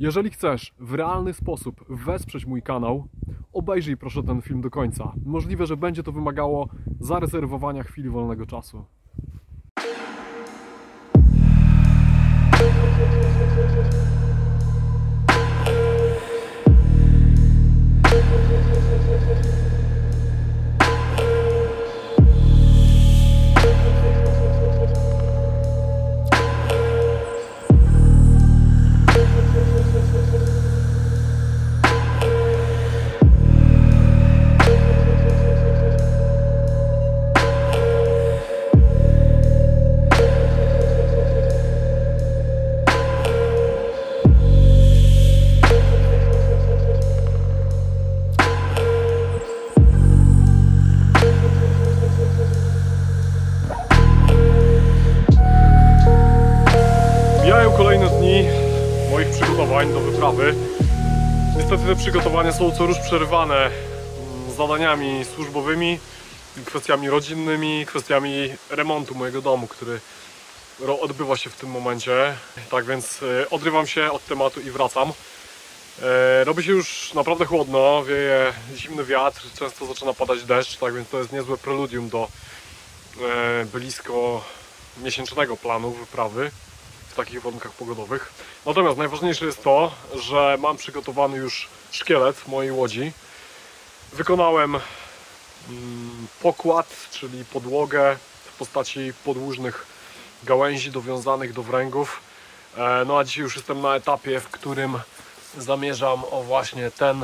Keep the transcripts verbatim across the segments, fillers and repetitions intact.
Jeżeli chcesz w realny sposób wesprzeć mój kanał, obejrzyj proszę ten film do końca. Możliwe, że będzie to wymagało zarezerwowania chwili wolnego czasu. Mijają kolejne dni moich przygotowań do wyprawy. Niestety te przygotowania są co rusz przerywane zadaniami służbowymi, kwestiami rodzinnymi, kwestiami remontu mojego domu, który odbywa się w tym momencie. Tak więc odrywam się od tematu i wracam. Robi się już naprawdę chłodno, wieje zimny wiatr, często zaczyna padać deszcz, tak więc to jest niezłe preludium do blisko miesięcznego planu wyprawy w takich warunkach pogodowych. Natomiast najważniejsze jest to, że mam przygotowany już szkielet mojej łodzi. Wykonałem pokład, czyli podłogę w postaci podłużnych gałęzi dowiązanych do wręgów. No a dzisiaj już jestem na etapie, w którym zamierzam o właśnie ten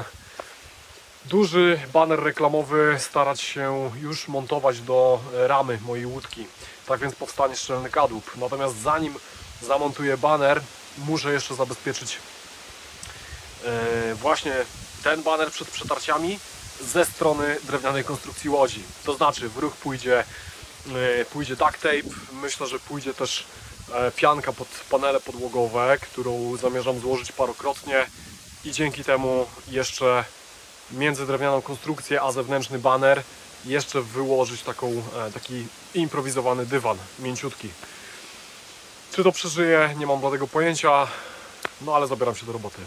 duży baner reklamowy starać się już montować do ramy mojej łódki. Tak więc powstanie szczelny kadłub. Natomiast zanim zamontuję baner, muszę jeszcze zabezpieczyć właśnie ten baner przed przetarciami ze strony drewnianej konstrukcji łodzi. To znaczy w ruch pójdzie, pójdzie duct tape, myślę, że pójdzie też pianka pod panele podłogowe, którą zamierzam złożyć parokrotnie i dzięki temu jeszcze między drewnianą konstrukcję a zewnętrzny baner jeszcze wyłożyć taką, taki improwizowany dywan, mięciutki. Czy to przeżyję? Nie mam żadnego pojęcia, no ale zabieram się do roboty.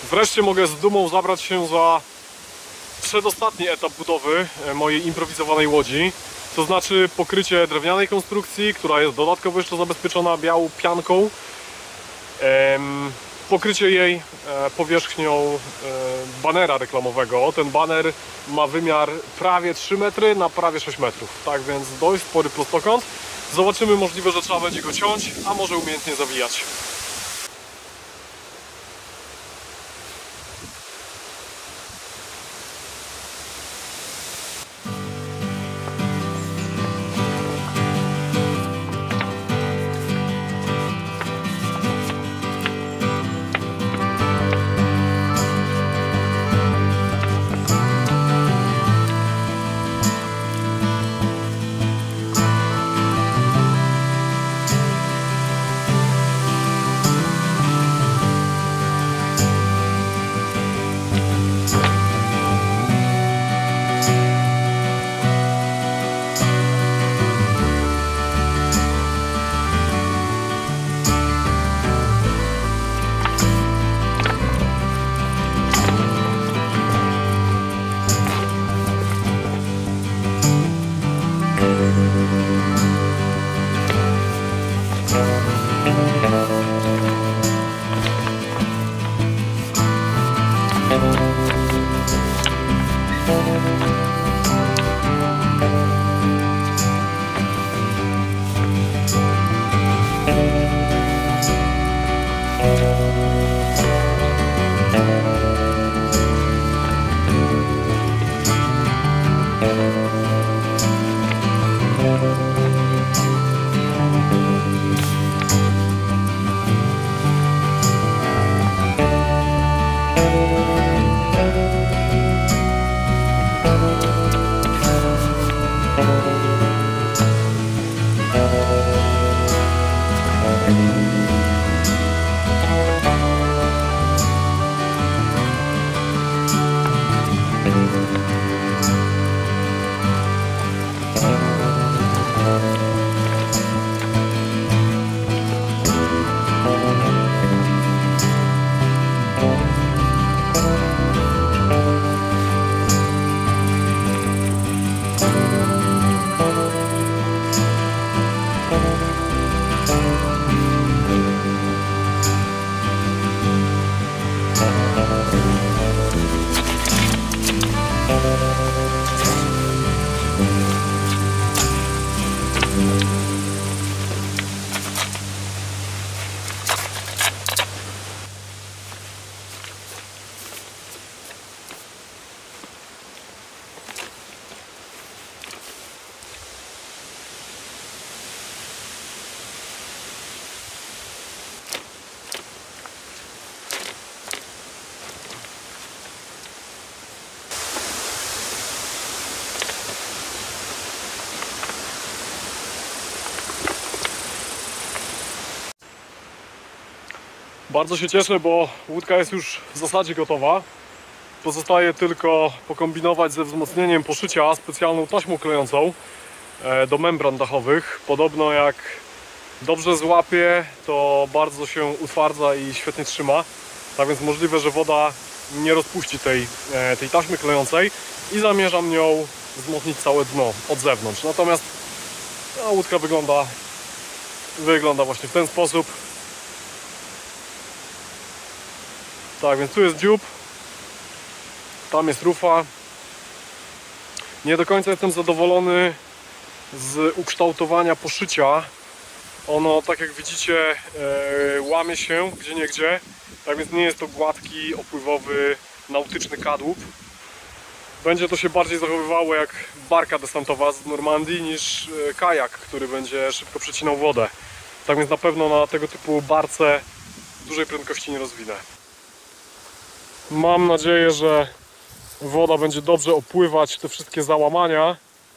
Wreszcie mogę z dumą zabrać się za przedostatni etap budowy mojej improwizowanej łodzi. To znaczy pokrycie drewnianej konstrukcji, która jest dodatkowo jeszcze zabezpieczona białą pianką. Pokrycie jej powierzchnią banera reklamowego. Ten baner ma wymiar prawie trzy metry na prawie sześć metrów. Tak więc dość spory prostokąt. Zobaczymy, możliwe, że trzeba będzie go ciąć, a może umiejętnie zawijać. Bardzo się cieszę, bo łódka jest już w zasadzie gotowa. Pozostaje tylko pokombinować ze wzmocnieniem poszycia specjalną taśmą klejącą do membran dachowych. Podobno jak dobrze złapie, to bardzo się utwardza i świetnie trzyma. Tak więc możliwe, że woda nie rozpuści tej, tej taśmy klejącej i zamierzam nią wzmocnić całe dno od zewnątrz. Natomiast ta łódka wygląda, wygląda właśnie w ten sposób. Tak więc tu jest dziób, tam jest rufa. Nie do końca jestem zadowolony z ukształtowania poszycia. Ono, tak jak widzicie, e, łamie się gdzieniegdzie. Tak więc nie jest to gładki, opływowy, nautyczny kadłub. Będzie to się bardziej zachowywało jak barka desantowa z Normandii niż kajak, który będzie szybko przecinał wodę. Tak więc na pewno na tego typu barce dużej prędkości nie rozwinę. Mam nadzieję, że woda będzie dobrze opływać te wszystkie załamania.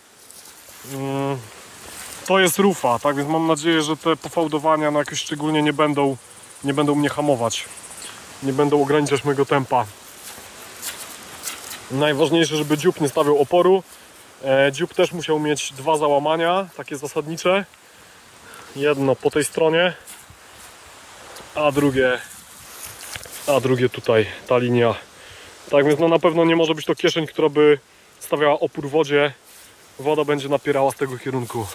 To jest rufa, tak więc mam nadzieję, że te pofałdowania no jakoś szczególnie nie będą, nie będą mnie hamować. Nie będą ograniczać mojego tempa. Najważniejsze, żeby dziób nie stawiał oporu. Dziób też musiał mieć dwa załamania, takie zasadnicze. Jedno po tej stronie, a drugie a drugie tutaj ta linia. Tak więc no na pewno nie może być to kieszeń, która by stawiała opór wodzie. Woda będzie napierała z tego kierunku.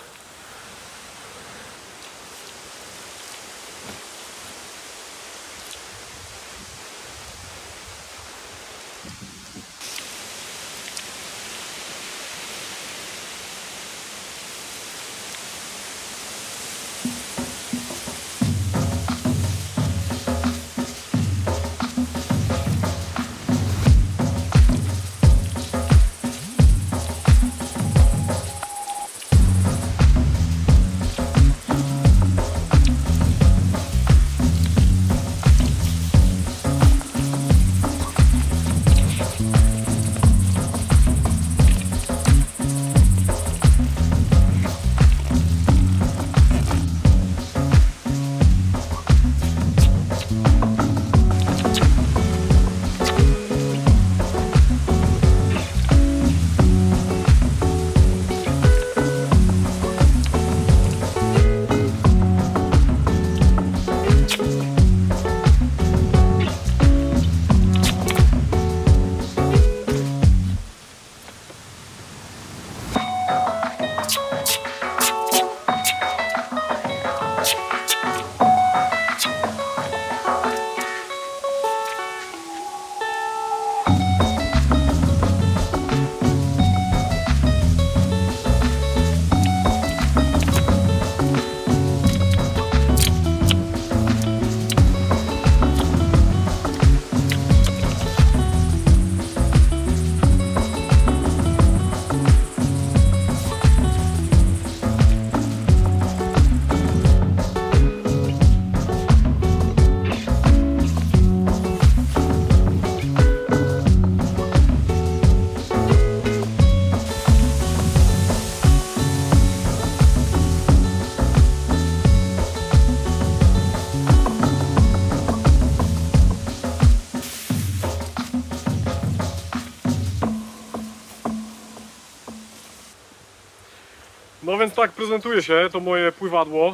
No więc tak prezentuje się to moje pływadło.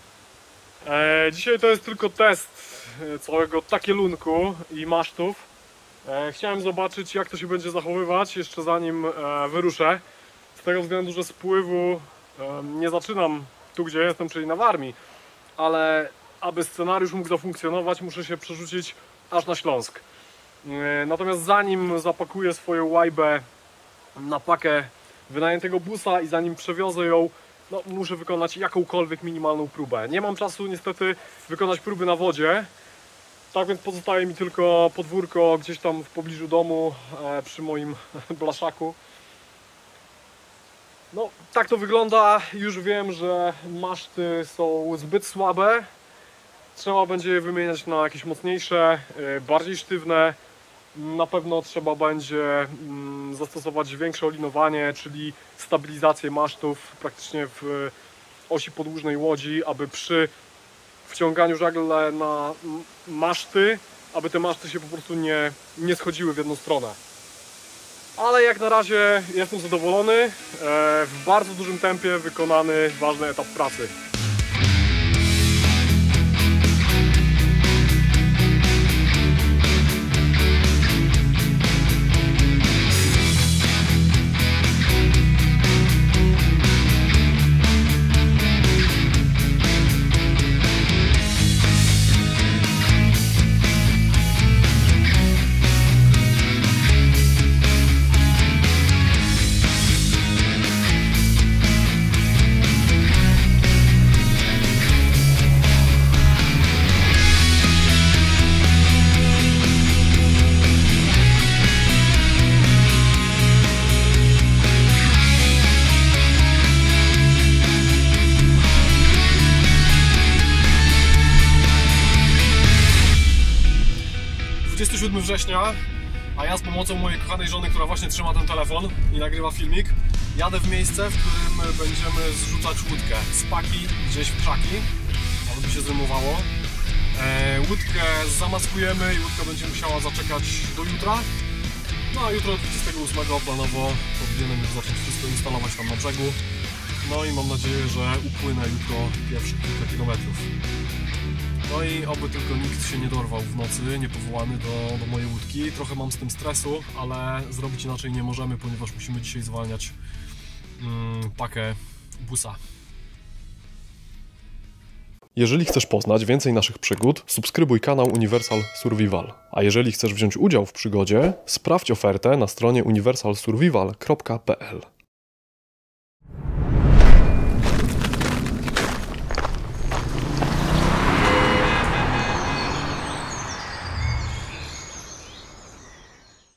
E, dzisiaj to jest tylko test całego takielunku i masztów. E, chciałem zobaczyć, jak to się będzie zachowywać jeszcze zanim e, wyruszę. Z tego względu, że z pływu e, nie zaczynam tu, gdzie jestem, czyli na Warmii. Ale aby scenariusz mógł zafunkcjonować, muszę się przerzucić aż na Śląsk. E, natomiast zanim zapakuję swoją łajbę na pakę wynajętego busa i zanim przewiozę ją, no, muszę wykonać jakąkolwiek minimalną próbę. Nie mam czasu niestety wykonać próby na wodzie, tak więc pozostaje mi tylko podwórko gdzieś tam w pobliżu domu e, przy moim blaszaku. No tak to wygląda. Już wiem, że maszty są zbyt słabe. Trzeba będzie je wymieniać na jakieś mocniejsze, e, bardziej sztywne. Na pewno trzeba będzie zastosować większe olinowanie, czyli stabilizację masztów praktycznie w osi podłużnej łodzi, aby przy wciąganiu żagle na maszty, aby te maszty się po prostu nie, nie schodziły w jedną stronę. Ale jak na razie jestem zadowolony. W bardzo dużym tempie wykonany ważny etap pracy. dwudziestego siódmego września, a ja z pomocą mojej kochanej żony, która właśnie trzyma ten telefon i nagrywa filmik, jadę w miejsce, w którym będziemy zrzucać łódkę z paki gdzieś w krzaki, aby by się zrymowało. E, łódkę zamaskujemy i łódka będzie musiała zaczekać do jutra. No a jutro dwudziestego ósmego planowo powinienem już zacząć wszystko instalować tam na brzegu. No i mam nadzieję, że upłynę jutro pierwszych kilka kilometrów. No i oby tylko nikt się nie dorwał w nocy, niepowołany do, do mojej łódki. Trochę mam z tym stresu, ale zrobić inaczej nie możemy, ponieważ musimy dzisiaj zwalniać mm, pakę busa. Jeżeli chcesz poznać więcej naszych przygód, subskrybuj kanał Universal Survival. A jeżeli chcesz wziąć udział w przygodzie, sprawdź ofertę na stronie uniwersal survival kropka p l.